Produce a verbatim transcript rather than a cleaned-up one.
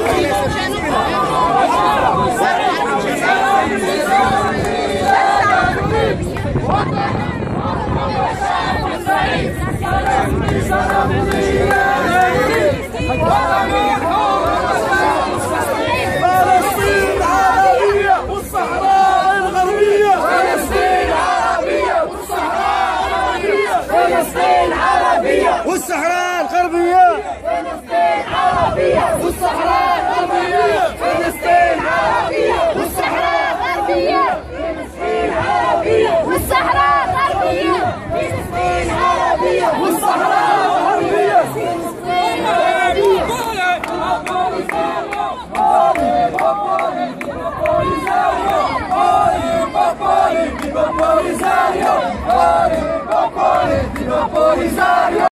والصحراء الغربية فلسطين عربية والصحراء غربية فلسطين عربية والصحراء غربية فلسطين عربية والصحراء غربية فلسطين عربية والصحراء غربية فلسطين عربية Polisario!